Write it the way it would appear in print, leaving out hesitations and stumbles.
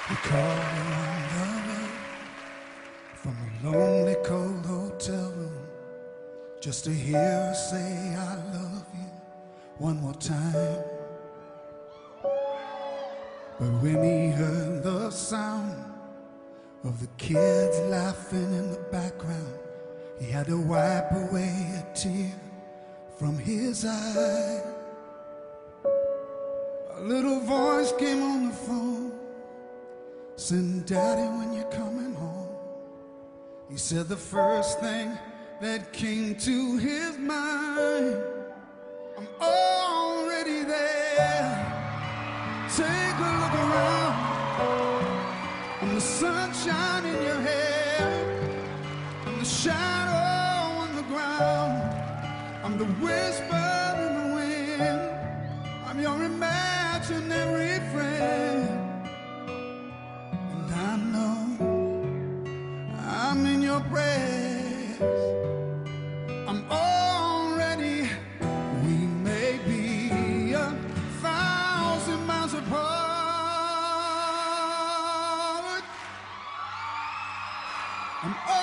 You call on the way from a lonely, cold hotel room just to hear her say I love you one more time. But when he heard the sound of the kids laughing in the background, he had to wipe away a tear from his eye. A little voice came on the phone saying, "Daddy, when you're coming home?" He said the first thing that came to his mind, "I'm already there. Take a look around. I'm the sunshine in your hair. I'm the shadow on the ground. I'm the whisper in the wind. I'm your imaginary friend. And I know I'm in your prayers. I'm already, we may be 1,000 miles apart. I'm